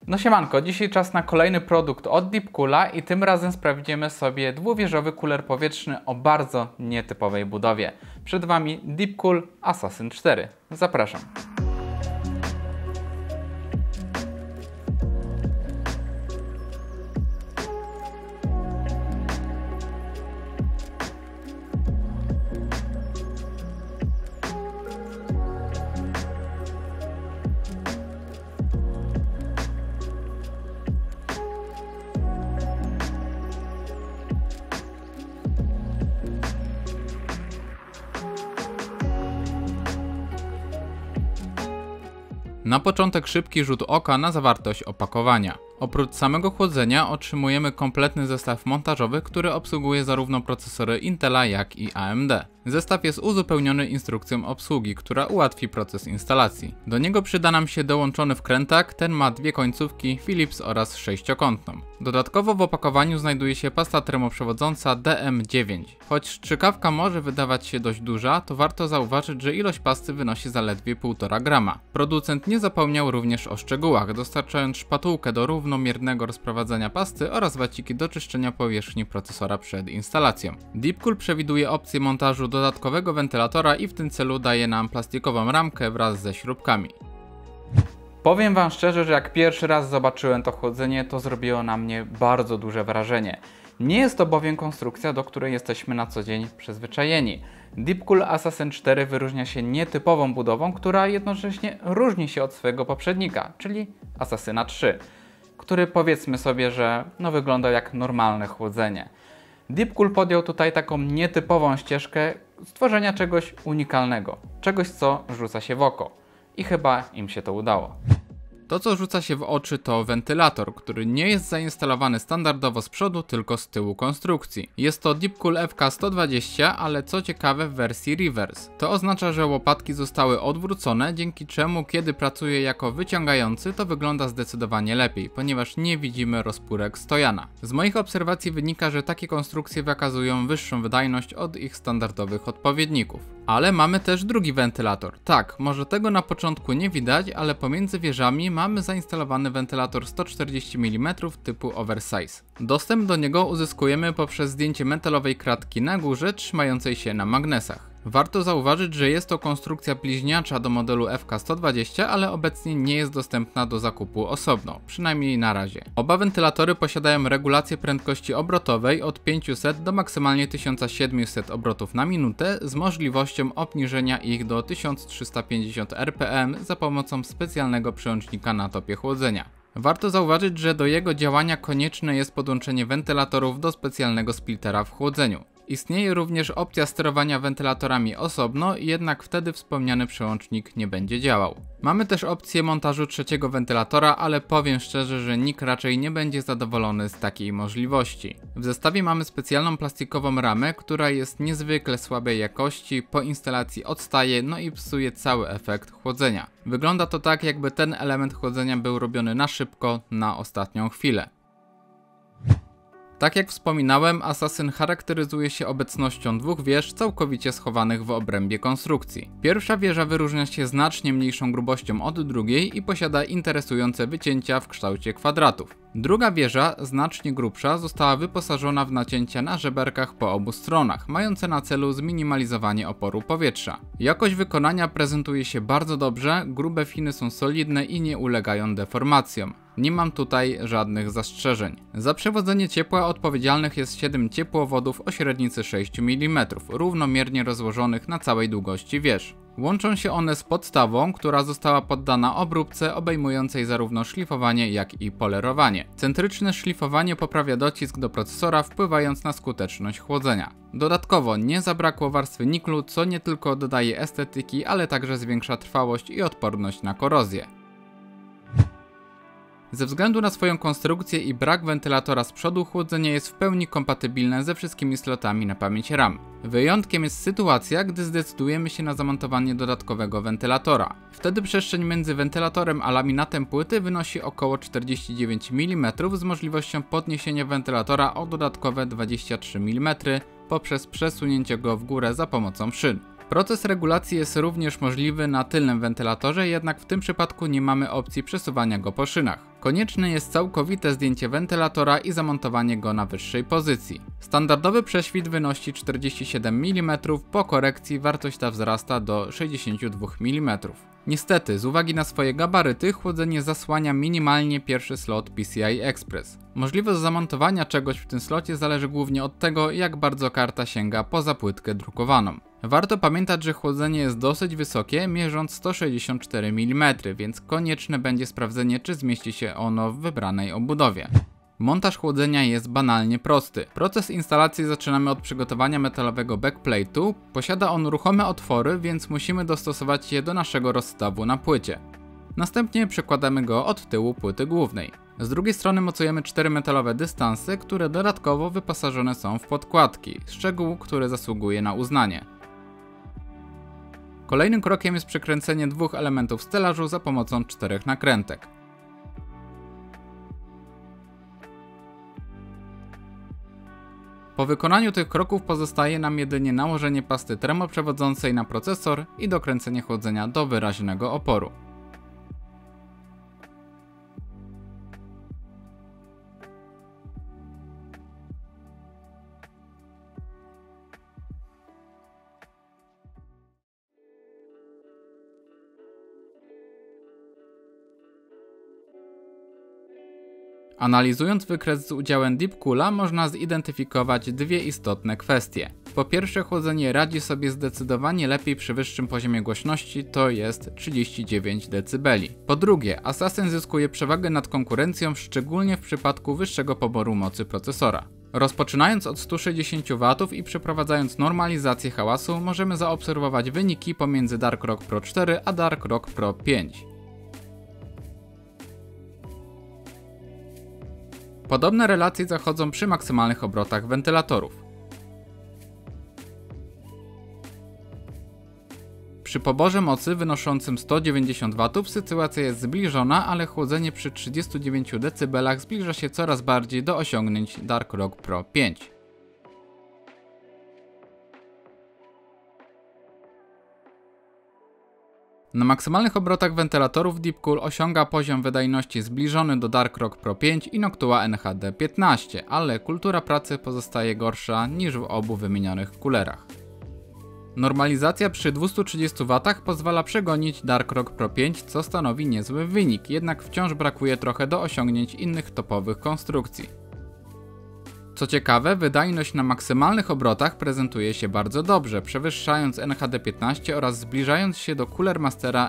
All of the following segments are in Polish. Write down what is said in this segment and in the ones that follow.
No siemanko, dzisiaj czas na kolejny produkt od Deepcoola i tym razem sprawdzimy sobie dwuwieżowy kuler powietrzny o bardzo nietypowej budowie. Przed Wami Deepcool Assassin 4. Zapraszam. Na początek szybki rzut oka na zawartość opakowania. Oprócz samego chłodzenia otrzymujemy kompletny zestaw montażowy, który obsługuje zarówno procesory Intela, jak i AMD. Zestaw jest uzupełniony instrukcją obsługi, która ułatwi proces instalacji. Do niego przyda nam się dołączony wkrętak, ten ma dwie końcówki Philips oraz sześciokątną. Dodatkowo w opakowaniu znajduje się pasta termoprzewodząca DM9. Choć strzykawka może wydawać się dość duża, to warto zauważyć, że ilość pasty wynosi zaledwie 1,5 grama. Producent nie zapomniał również o szczegółach, dostarczając szpatułkę do równomiernego rozprowadzania pasty oraz waciki do czyszczenia powierzchni procesora przed instalacją. Deepcool przewiduje opcję montażu dodatkowego wentylatora i w tym celu daje nam plastikową ramkę wraz ze śrubkami. Powiem Wam szczerze, że jak pierwszy raz zobaczyłem to chłodzenie, to zrobiło na mnie bardzo duże wrażenie. Nie jest to bowiem konstrukcja, do której jesteśmy na co dzień przyzwyczajeni. Deepcool Assassin 4 wyróżnia się nietypową budową, która jednocześnie różni się od swojego poprzednika, czyli Assassina 3, który powiedzmy sobie, że wygląda jak normalne chłodzenie. Deepcool podjął tutaj taką nietypową ścieżkę stworzenia czegoś unikalnego, czegoś co rzuca się w oko i chyba im się to udało. To, co rzuca się w oczy, to wentylator, który nie jest zainstalowany standardowo z przodu, tylko z tyłu konstrukcji. Jest to Deepcool FK120, ale co ciekawe w wersji reverse. To oznacza, że łopatki zostały odwrócone, dzięki czemu kiedy pracuje jako wyciągający, to wygląda zdecydowanie lepiej, ponieważ nie widzimy rozpórek stojana. Z moich obserwacji wynika, że takie konstrukcje wykazują wyższą wydajność od ich standardowych odpowiedników. Ale mamy też drugi wentylator. Tak, może tego na początku nie widać, ale pomiędzy wieżami mamy zainstalowany wentylator 140 mm typu oversize. Dostęp do niego uzyskujemy poprzez zdjęcie metalowej kratki na górze trzymającej się na magnesach. Warto zauważyć, że jest to konstrukcja bliźniacza do modelu FK120, ale obecnie nie jest dostępna do zakupu osobno, przynajmniej na razie. Oba wentylatory posiadają regulację prędkości obrotowej od 500 do maksymalnie 1700 obrotów na minutę z możliwością obniżenia ich do 1350 rpm za pomocą specjalnego przełącznika na topie chłodzenia. Warto zauważyć, że do jego działania konieczne jest podłączenie wentylatorów do specjalnego splittera w chłodzeniu. Istnieje również opcja sterowania wentylatorami osobno, jednak wtedy wspomniany przełącznik nie będzie działał. Mamy też opcję montażu trzeciego wentylatora, ale powiem szczerze, że nikt raczej nie będzie zadowolony z takiej możliwości. W zestawie mamy specjalną plastikową ramę, która jest niezwykle słabej jakości, po instalacji odstaje, i psuje cały efekt chłodzenia. Wygląda to tak, jakby ten element chłodzenia był robiony na szybko, na ostatnią chwilę. Tak jak wspominałem, Assassin charakteryzuje się obecnością dwóch wież całkowicie schowanych w obrębie konstrukcji. Pierwsza wieża wyróżnia się znacznie mniejszą grubością od drugiej i posiada interesujące wycięcia w kształcie kwadratów. Druga wieża, znacznie grubsza, została wyposażona w nacięcia na żeberkach po obu stronach, mające na celu zminimalizowanie oporu powietrza. Jakość wykonania prezentuje się bardzo dobrze, grube finy są solidne i nie ulegają deformacjom. Nie mam tutaj żadnych zastrzeżeń. Za przewodzenie ciepła odpowiedzialnych jest 7 ciepłowodów o średnicy 6 mm, równomiernie rozłożonych na całej długości wież. Łączą się one z podstawą, która została poddana obróbce obejmującej zarówno szlifowanie, jak i polerowanie. Centryczne szlifowanie poprawia docisk do procesora, wpływając na skuteczność chłodzenia. Dodatkowo nie zabrakło warstwy niklu, co nie tylko dodaje estetyki, ale także zwiększa trwałość i odporność na korozję. Ze względu na swoją konstrukcję i brak wentylatora z przodu, chłodzenie jest w pełni kompatybilne ze wszystkimi slotami na pamięć RAM. Wyjątkiem jest sytuacja, gdy zdecydujemy się na zamontowanie dodatkowego wentylatora. Wtedy przestrzeń między wentylatorem a laminatem płyty wynosi około 49 mm z możliwością podniesienia wentylatora o dodatkowe 23 mm poprzez przesunięcie go w górę za pomocą szyn. Proces regulacji jest również możliwy na tylnym wentylatorze, jednak w tym przypadku nie mamy opcji przesuwania go po szynach. Konieczne jest całkowite zdjęcie wentylatora i zamontowanie go na wyższej pozycji. Standardowy prześwit wynosi 47 mm, po korekcji wartość ta wzrasta do 62 mm. Niestety, z uwagi na swoje gabaryty, chłodzenie zasłania minimalnie pierwszy slot PCI Express. Możliwość zamontowania czegoś w tym slocie zależy głównie od tego, jak bardzo karta sięga poza płytkę drukowaną. Warto pamiętać, że chłodzenie jest dosyć wysokie, mierząc 164 mm, więc konieczne będzie sprawdzenie, czy zmieści się ono w wybranej obudowie. Montaż chłodzenia jest banalnie prosty. Proces instalacji zaczynamy od przygotowania metalowego backplate'u. Posiada on ruchome otwory, więc musimy dostosować je do naszego rozstawu na płycie. Następnie przekładamy go od tyłu płyty głównej. Z drugiej strony mocujemy 4 metalowe dystanse, które dodatkowo wyposażone są w podkładki, szczegół, który zasługuje na uznanie. Kolejnym krokiem jest przekręcenie dwóch elementów stelażu za pomocą 4 nakrętek. Po wykonaniu tych kroków pozostaje nam jedynie nałożenie pasty termoprzewodzącej na procesor i dokręcenie chłodzenia do wyraźnego oporu. Analizując wykres z udziałem Deepcoola można zidentyfikować dwie istotne kwestie. Po pierwsze, chłodzenie radzi sobie zdecydowanie lepiej przy wyższym poziomie głośności, to jest 39 dB. Po drugie, Assassin zyskuje przewagę nad konkurencją, szczególnie w przypadku wyższego poboru mocy procesora. Rozpoczynając od 160 W i przeprowadzając normalizację hałasu, możemy zaobserwować wyniki pomiędzy Dark Rock Pro 4 a Dark Rock Pro 5. Podobne relacje zachodzą przy maksymalnych obrotach wentylatorów. Przy poborze mocy wynoszącym 190 W sytuacja jest zbliżona, ale chłodzenie przy 39 dB zbliża się coraz bardziej do osiągnięć Dark Rock Pro 5. Na maksymalnych obrotach wentylatorów Deepcool osiąga poziom wydajności zbliżony do Dark Rock Pro 5 i Noctua NHD 15, ale kultura pracy pozostaje gorsza niż w obu wymienionych coolerach. Normalizacja przy 230 W pozwala przegonić Dark Rock Pro 5, co stanowi niezły wynik, jednak wciąż brakuje trochę do osiągnięć innych topowych konstrukcji. Co ciekawe, wydajność na maksymalnych obrotach prezentuje się bardzo dobrze, przewyższając NHD 15 oraz zbliżając się do Cooler Mastera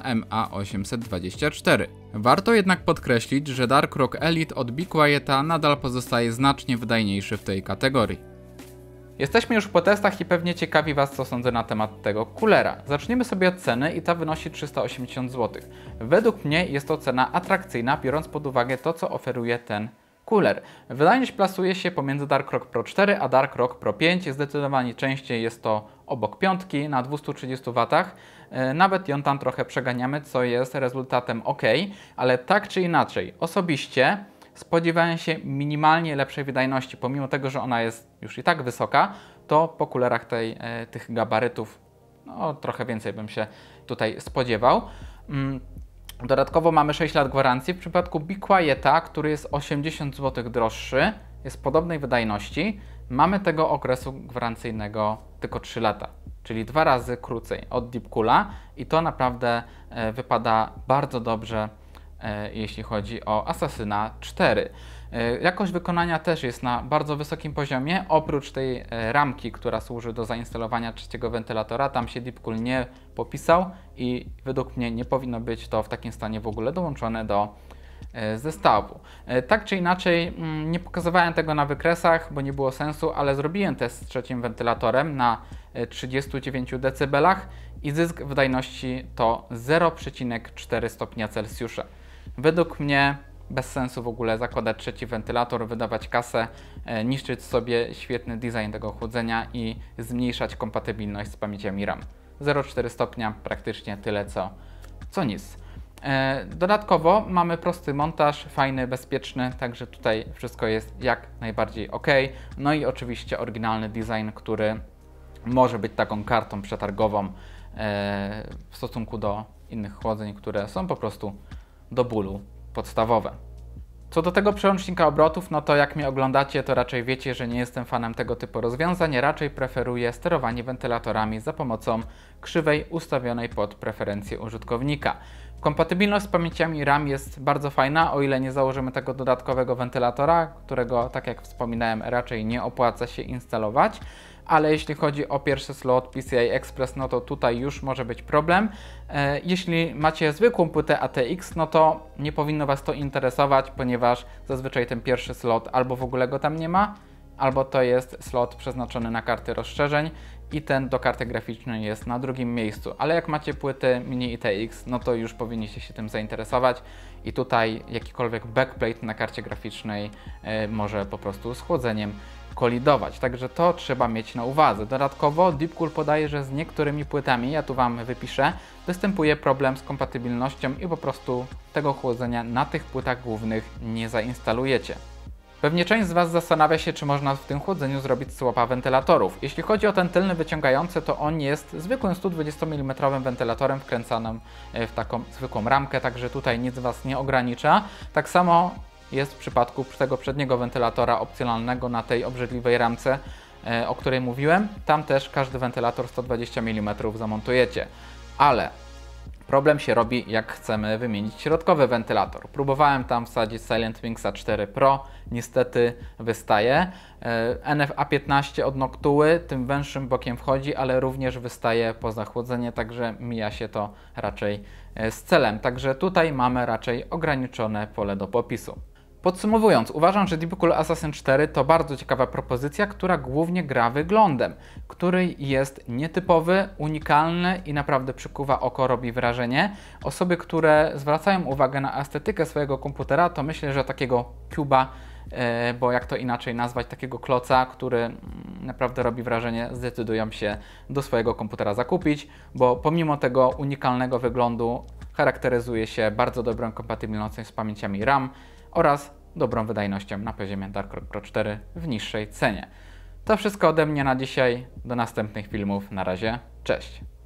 MA824. Warto jednak podkreślić, że Dark Rock Elite od Be Quieta nadal pozostaje znacznie wydajniejszy w tej kategorii. Jesteśmy już po testach i pewnie ciekawi Was, co sądzę na temat tego coolera. Zaczniemy sobie od ceny i ta wynosi 380 zł. Według mnie jest to cena atrakcyjna, biorąc pod uwagę to, co oferuje ten cooler. Wydajność plasuje się pomiędzy Dark Rock Pro 4 a Dark Rock Pro 5. Zdecydowanie częściej jest to obok piątki na 230 W. Nawet ją tam trochę przeganiamy, co jest rezultatem ok, ale tak czy inaczej, osobiście spodziewałem się minimalnie lepszej wydajności, pomimo tego, że ona jest już i tak wysoka, to po coolerach tych gabarytów no, trochę więcej bym się tutaj spodziewał. Dodatkowo mamy 6 lat gwarancji. W przypadku Be Quieta, który jest 80 zł droższy, jest podobnej wydajności, mamy tego okresu gwarancyjnego tylko 3 lata, czyli 2 razy krócej od Deepcoola i to naprawdę wypada bardzo dobrze, jeśli chodzi o Assassina 4. Jakość wykonania też jest na bardzo wysokim poziomie, oprócz tej ramki, która służy do zainstalowania trzeciego wentylatora, tam się Deepcool nie popisał i według mnie nie powinno być to w takim stanie w ogóle dołączone do zestawu. Tak czy inaczej, nie pokazywałem tego na wykresach, bo nie było sensu, ale zrobiłem test z trzecim wentylatorem na 39 dB i zysk wydajności to 0,4 stopnia Celsjusza. Według mnie bez sensu w ogóle zakładać trzeci wentylator, wydawać kasę, niszczyć sobie świetny design tego chłodzenia i zmniejszać kompatybilność z pamięciami RAM. 0,4 stopnia, praktycznie tyle co nic. Dodatkowo mamy prosty montaż, fajny, bezpieczny, także tutaj wszystko jest jak najbardziej ok. No i oczywiście oryginalny design, który może być taką kartą przetargową w stosunku do innych chłodzeń, które są po prostu do bólu podstawowe. Co do tego przełącznika obrotów, no to jak mnie oglądacie, to raczej wiecie, że nie jestem fanem tego typu rozwiązań, raczej preferuję sterowanie wentylatorami za pomocą krzywej ustawionej pod preferencje użytkownika. Kompatybilność z pamięciami RAM jest bardzo fajna, o ile nie założymy tego dodatkowego wentylatora, którego, tak jak wspominałem, raczej nie opłaca się instalować. Ale jeśli chodzi o pierwszy slot PCI Express, no to tutaj już może być problem. Jeśli macie zwykłą płytę ATX, no to nie powinno Was to interesować, ponieważ zazwyczaj ten pierwszy slot albo w ogóle go tam nie ma, albo to jest slot przeznaczony na karty rozszerzeń i ten do karty graficznej jest na drugim miejscu. Ale jak macie płyty mini ITX, no to już powinniście się tym zainteresować i tutaj jakikolwiek backplate na karcie graficznej może po prostu z chłodzeniem kolidować, także to trzeba mieć na uwadze. Dodatkowo Deepcool podaje, że z niektórymi płytami, ja tu Wam wypiszę, występuje problem z kompatybilnością i po prostu tego chłodzenia na tych płytach głównych nie zainstalujecie. Pewnie część z Was zastanawia się, czy można w tym chłodzeniu zrobić swapa wentylatorów. Jeśli chodzi o ten tylny wyciągający, to on jest zwykłym 120 mm wentylatorem wkręcanym w taką zwykłą ramkę, także tutaj nic Was nie ogranicza. Tak samo jest w przypadku tego przedniego wentylatora opcjonalnego na tej obrzydliwej ramce, o której mówiłem. Tam też każdy wentylator 120 mm zamontujecie. Ale problem się robi, jak chcemy wymienić środkowy wentylator. Próbowałem tam wsadzić SilentWingsa 4 Pro, niestety wystaje. NF-A15 od Noctuły tym węższym bokiem wchodzi, ale również wystaje poza chłodzenie, także mija się to raczej z celem. Także tutaj mamy raczej ograniczone pole do popisu. Podsumowując, uważam, że Deepcool Assassin 4 to bardzo ciekawa propozycja, która głównie gra wyglądem, który jest nietypowy, unikalny i naprawdę przykuwa oko, robi wrażenie. Osoby, które zwracają uwagę na estetykę swojego komputera, to myślę, że takiego cuba, bo jak to inaczej nazwać, takiego kloca, który naprawdę robi wrażenie, zdecydują się do swojego komputera zakupić, bo pomimo tego unikalnego wyglądu charakteryzuje się bardzo dobrą kompatybilnością z pamięciami RAM oraz dobrą wydajnością na poziomie Dark Pro 4 w niższej cenie. To wszystko ode mnie na dzisiaj. Do następnych filmów. Na razie. Cześć!